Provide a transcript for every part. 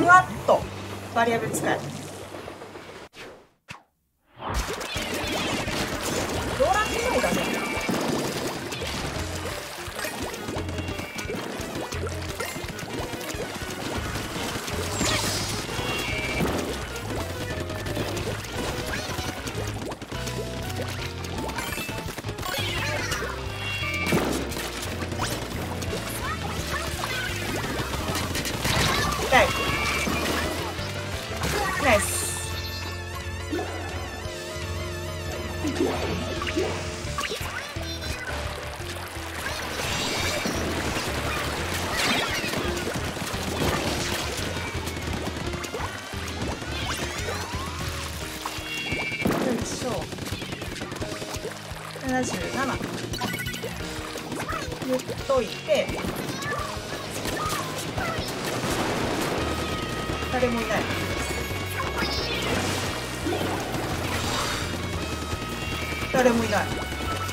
ふわっとバリアブル使える。ローランティーだね。ナイス。よいしょ。77言っといて、誰もいない。誰もいない。こ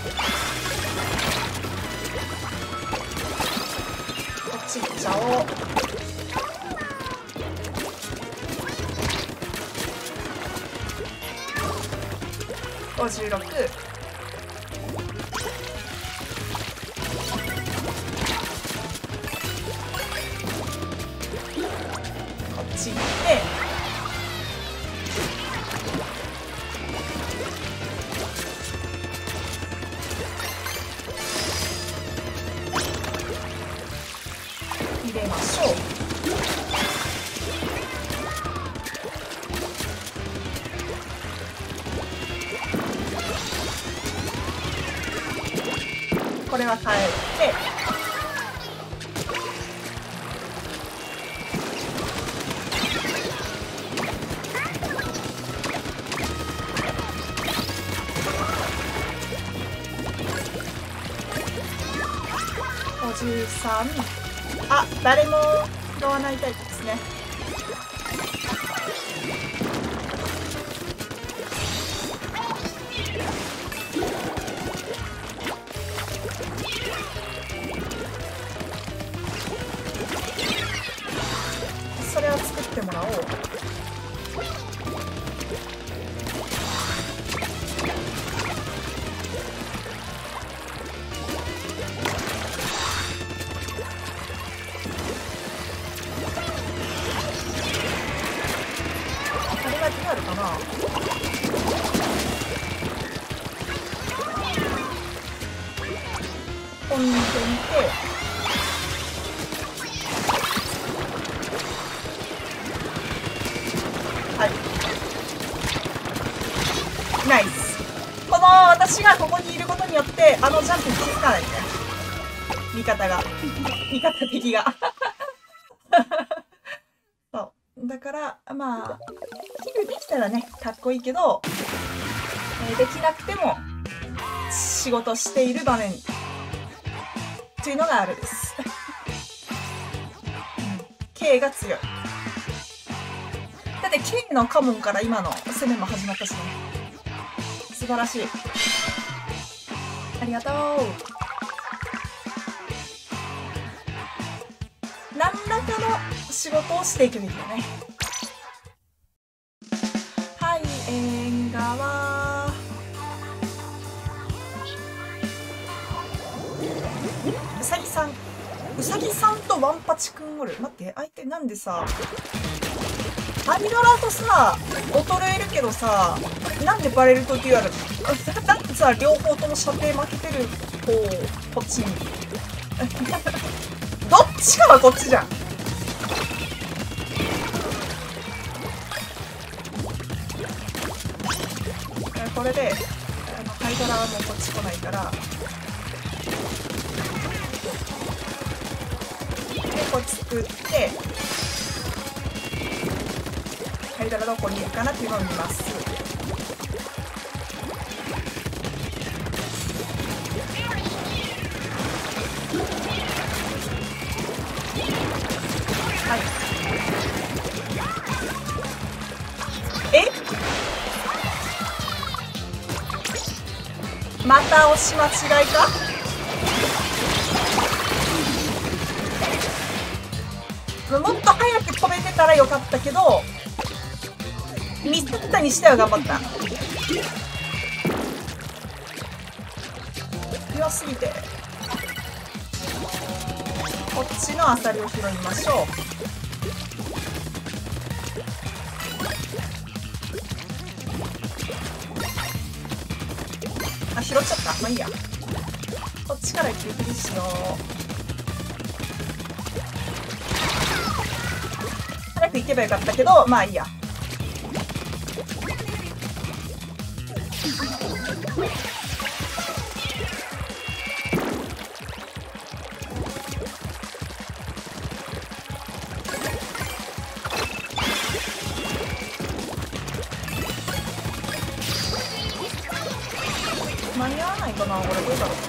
っち行っちゃおう。56。こっち行って。入れましょう。これは帰って。53。あ、誰も拾わないタイプですね。それは作ってもらおう。あるかな。飛んでみて、はい、ナイス。この私がここにいることによってジャンプに気づかないね、味方敵がそうだから、まあキルできたらねかっこいいけど、できなくても仕事している場面っていうのがあるです。K が強い。だって K のカモンから今の攻めも始まったしね。素晴らしい。ありがとう。何らかの仕事をしていくべきだね。はい、縁側。うさぎさん。うさぎさんとワンパチくんおる。待って、相手なんでさ、アミドラとさ、衰えるけどさ、なんでバレルとデュアルだってさ、両方とも射程負けてる方、こっちに。どっちかはこっちじゃん。これで、ハイドラはもうこっち来ないから、で、こっち作って、ハイドラどこにいるかなっていうのを見ます。はい。また押し間違いか。 もっと早く飛べてたらよかったけど、ミスったにしては頑張った。強すぎて。こっちのアサリを拾いましょう。あ、拾っちゃった。まあいいや。こっちから急切りしよう。早く行けばよかったけど、まあいいや。間に合わないかな、これどうだろう。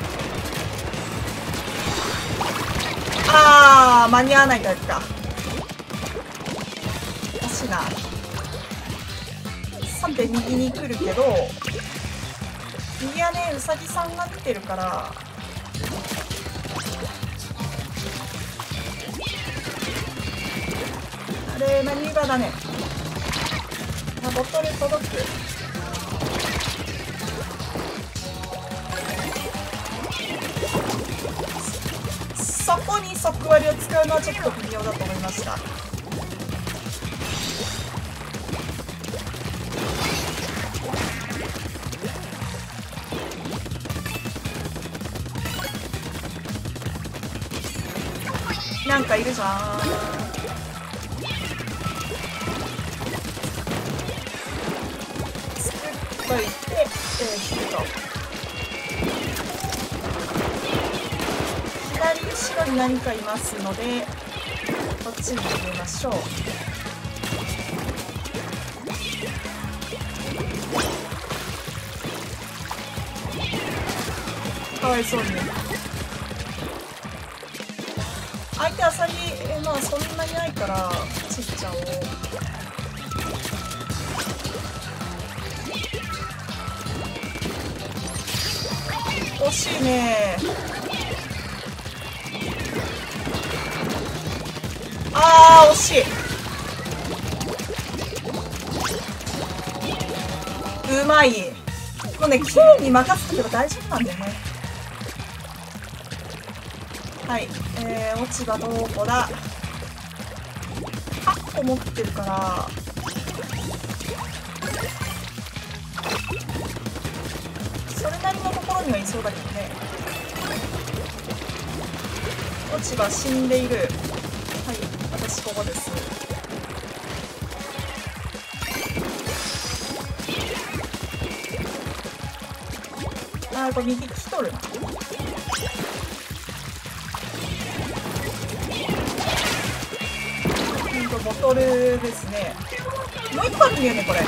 あー、間に合わないタイプか。惜しいな。さて、右に来るけど、右はね、うさぎさんが来てるから、あれ、マニューバーだね。あ、ボトル届く。そこに即割を使うのはちょっと微妙だと思いました。なんかいるじゃん。作っといて、引くと。左後ろに何かいますので、こっちに入れましょう。かわいそうに。相手アサリ、まあそんなにないからちっちゃおう。惜しいね。あー惜しい。うまい。もうね、綺麗に任せてれば大丈夫なんだよね。はい、落ち葉どこだ。8個持ってるから、それなりのところにはいそうだけどね。落ち葉死んでいる。はい、私ここです。あー、これ右来とるな。ボトルですね。もう一個あるんだよね、これ。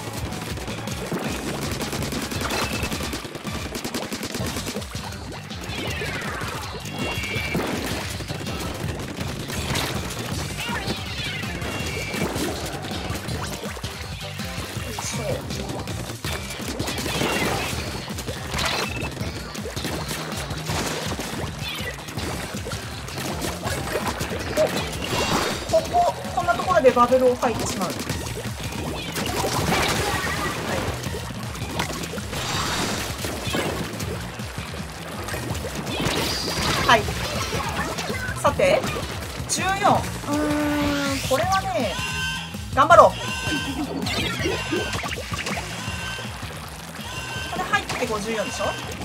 でバブルを吐いてしまう。はい、さて14。これはね、頑張ろう。これ入って54でしょ。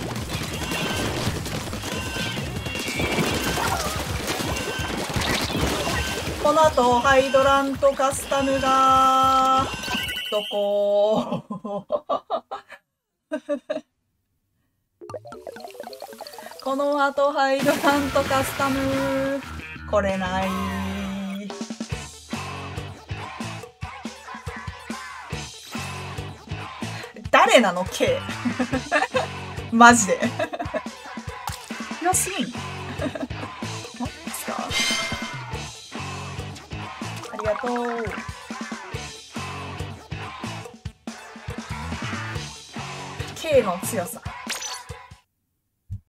この後ハイドラントカスタムがどここの後ハイドラントカスタム来れない。誰なの K マジで強すぎん。何ですか。ありがとう。K の強さ。